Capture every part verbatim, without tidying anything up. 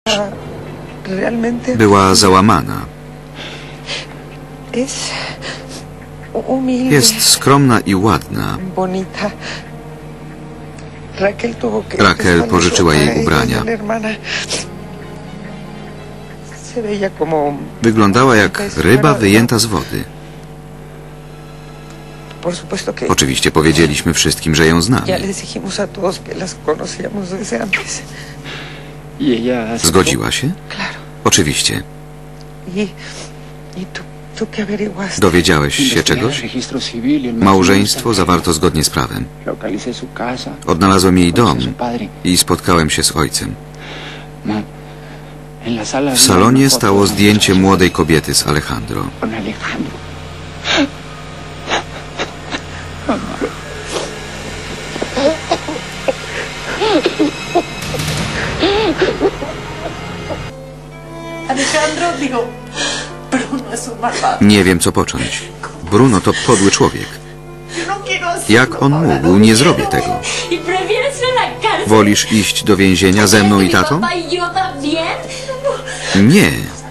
Była załamana. Jest skromna i ładna. Raquel pożyczyła jej ubrania. Wyglądała jak ryba wyjęta z wody. Oczywiście powiedzieliśmy wszystkim, że ją znamy. Zgodziła się? Oczywiście. Dowiedziałeś się czegoś? Małżeństwo zawarto zgodnie z prawem. Odnalazłem jej dom i spotkałem się z ojcem. W salonie stało zdjęcie młodej kobiety z Alejandro. Nie wiem, co począć. Bruno to podły człowiek. Jak on mógł? Nie zrobię tego. Wolisz iść do więzienia ze mną i tatą? Nie.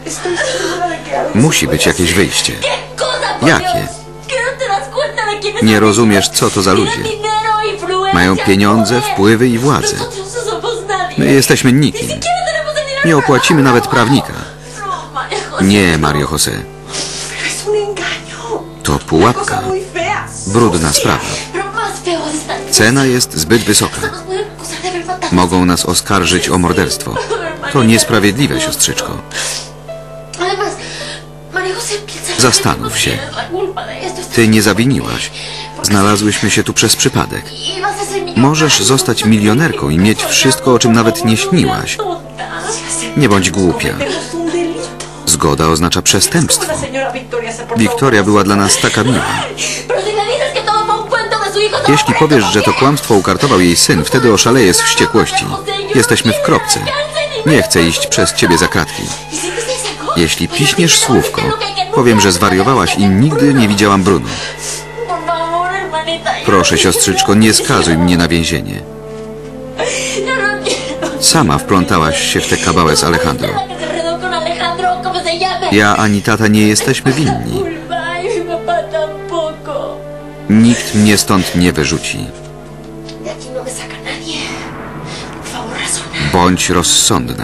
Musi być jakieś wyjście. Jakie? Nie rozumiesz, co to za ludzie. Mają pieniądze, wpływy i władzę. My jesteśmy nikim. Nie opłacimy nawet prawnika. Nie, Mario José. To pułapka. Brudna sprawa. Cena jest zbyt wysoka. Mogą nas oskarżyć o morderstwo. To niesprawiedliwe, siostrzyczko. Zastanów się. Ty nie zawiniłaś. Znalazłyśmy się tu przez przypadek. Możesz zostać milionerką i mieć wszystko, o czym nawet nie śniłaś. Nie bądź głupia. Zgoda oznacza przestępstwo. Wiktoria była dla nas taka miła. Jeśli powiesz, że to kłamstwo ukartował jej syn, wtedy oszaleje z wściekłości. Jesteśmy w kropce. Nie chcę iść przez ciebie za kratki. Jeśli piśniesz słówko, powiem, że zwariowałaś i nigdy nie widziałam Bruno. Proszę, siostrzyczko, nie skazuj mnie na więzienie. Sama wplątałaś się w tę kabałę z Alejandro. Ja ani tata nie jesteśmy winni. Nikt mnie stąd nie wyrzuci. Bądź rozsądna.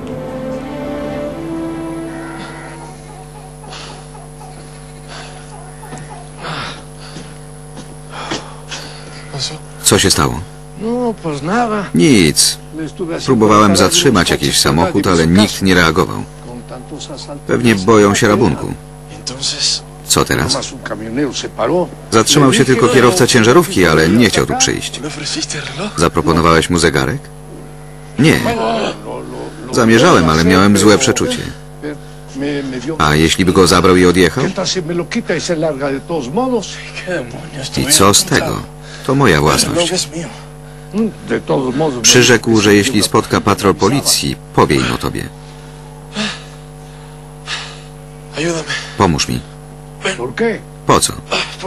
Co się stało? Nic. Próbowałem zatrzymać jakiś samochód, ale nikt nie reagował. Pewnie boją się rabunku. Co teraz? Zatrzymał się tylko kierowca ciężarówki, ale nie chciał tu przyjść. Zaproponowałeś mu zegarek? Nie. Zamierzałem, ale miałem złe przeczucie. A jeśli by go zabrał i odjechał? I co z tego? To moja własność. Przyrzekł, że jeśli spotka patrol policji, powie im o tobie. Pomóż mi. Po co?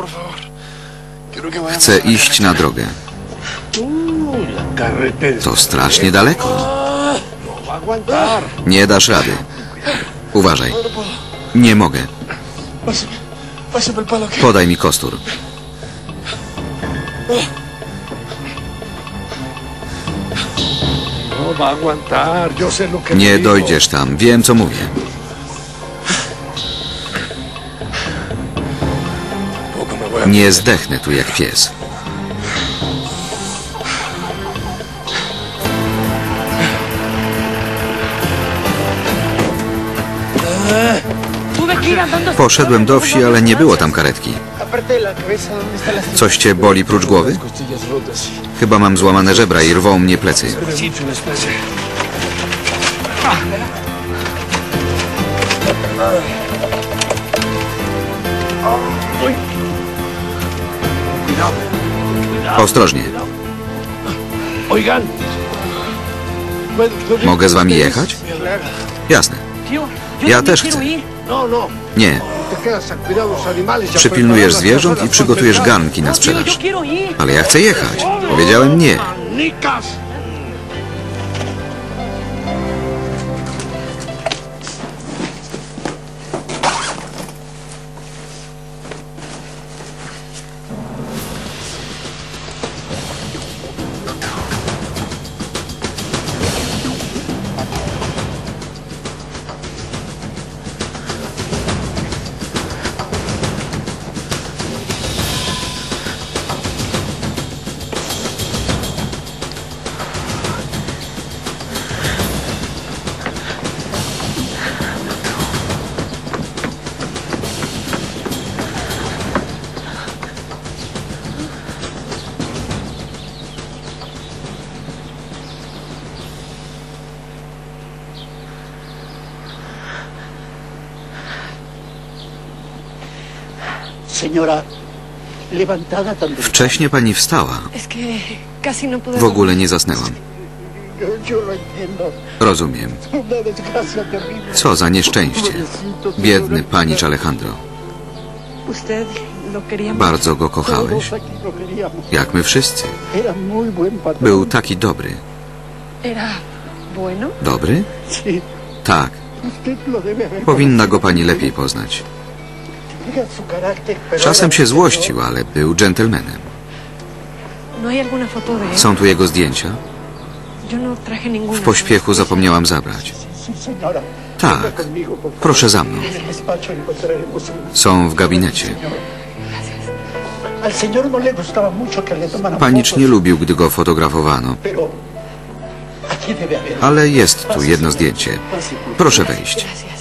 Chcę iść na drogę. To strasznie daleko. Nie dasz rady. Uważaj. Nie mogę. Podaj mi kostur. Nie dojdziesz tam. Wiem, co mówię. Nie zdechnę tu jak pies. Poszedłem do wsi, ale nie było tam karetki. Coś cię boli prócz głowy? Chyba mam złamane żebra i rwą mnie plecy. Ostrożnie. Mogę z wami jechać? Jasne. Ja też chcę. Nie. Przypilnujesz zwierząt i przygotujesz garnki na sprzedaż. Ale ja chcę jechać. Powiedziałem nie. Wcześnie pani wstała. W ogóle nie zasnęłam. Rozumiem. Co za nieszczęście. Biedny panicz Alejandro. Bardzo go kochałeś? Jak my wszyscy. Był taki dobry. Dobry? Tak. Powinna go pani lepiej poznać. Czasem się złościł, ale był dżentelmenem. Są tu jego zdjęcia? W pośpiechu zapomniałam zabrać. Tak. Proszę za mną. Są w gabinecie. Panicz nie lubił, gdy go fotografowano. Ale jest tu jedno zdjęcie. Proszę wejść.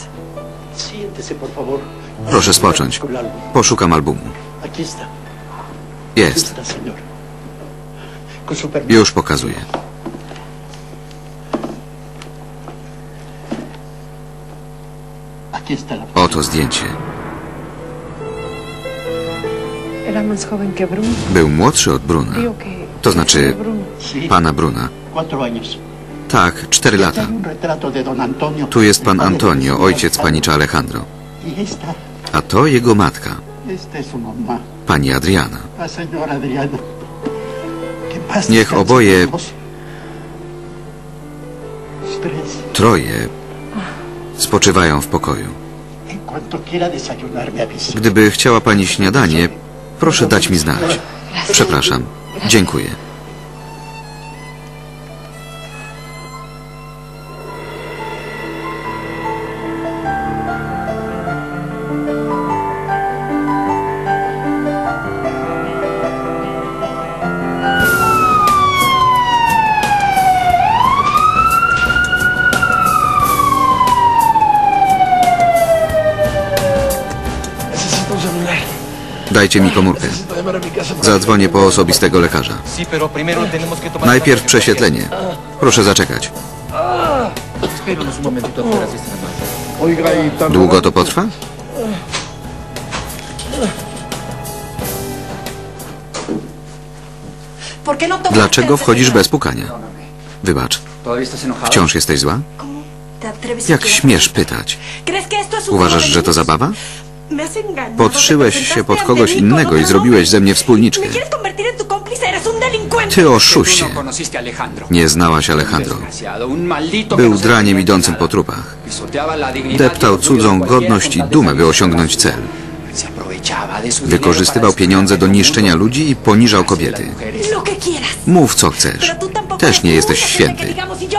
Proszę spocząć. Poszukam albumu. Jest. Już pokazuję. Oto zdjęcie. Był młodszy od Bruna. To znaczy pana Bruna. Tak, cztery lata. Tu jest pan Antonio, ojciec panicza Alejandro. A to jego matka. Pani Adriana. Niech oboje... Troje spoczywają w pokoju. Gdyby chciała pani śniadanie, proszę dać mi znać. Przepraszam. Dziękuję. Dajcie mi komórkę. Zadzwonię po osobistego lekarza. Najpierw prześwietlenie. Proszę zaczekać. Długo to potrwa? Dlaczego wchodzisz bez pukania? Wybacz. Wciąż jesteś zła? Jak śmiesz pytać? Uważasz, że to zabawa? Podszyłeś się pod kogoś innego i zrobiłeś ze mnie wspólniczkę. Ty oszuście. Nie znałaś Alejandro. Był draniem idącym po trupach. Deptał cudzą godność i dumę, by osiągnąć cel. Wykorzystywał pieniądze do niszczenia ludzi i poniżał kobiety. Mów co chcesz. Też nie jesteś święty.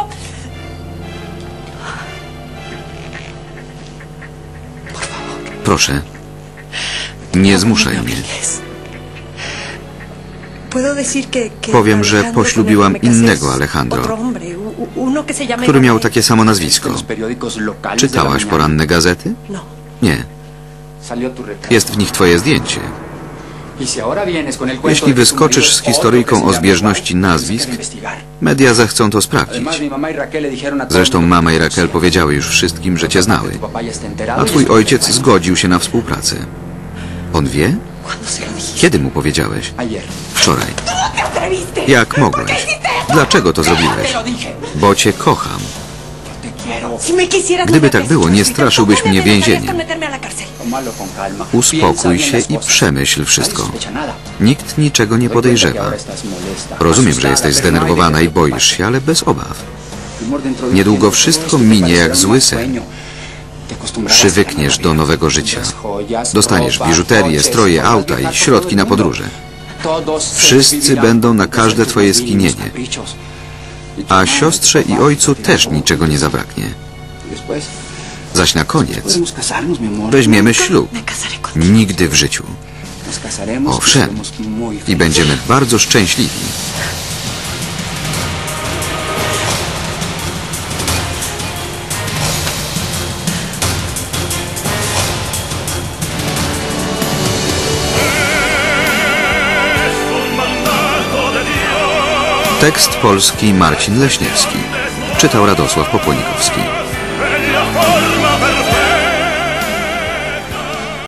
Proszę, nie zmuszaj mnie. Powiem, że poślubiłam innego Alejandro, który miał takie samo nazwisko. Czytałaś poranne gazety? Nie. Jest w nich twoje zdjęcie. Jeśli wyskoczysz z historyjką o zbieżności nazwisk, media zechcą to sprawdzić. Zresztą mama i Raquel powiedziały już wszystkim, że cię znały. A twój ojciec zgodził się na współpracę. On wie? Kiedy mu powiedziałeś? Wczoraj. Jak mogłeś? Dlaczego to zrobiłeś? Bo cię kocham. Gdyby tak było, nie straszyłbyś mnie więzieniem. Uspokój się i przemyśl wszystko. Nikt niczego nie podejrzewa. Rozumiem, że jesteś zdenerwowana i boisz się, ale bez obaw. Niedługo wszystko minie jak zły sen. Przywykniesz do nowego życia. Dostaniesz biżuterię, stroje, auta i środki na podróże. Wszyscy będą na każde twoje skinienie. A siostrze i ojcu też niczego nie zabraknie. Zaś na koniec weźmiemy ślub. Nigdy w życiu. Owszem. I będziemy bardzo szczęśliwi. Tekst polski Marcin Leśniewski. Czytał Radosław Popłonikowski.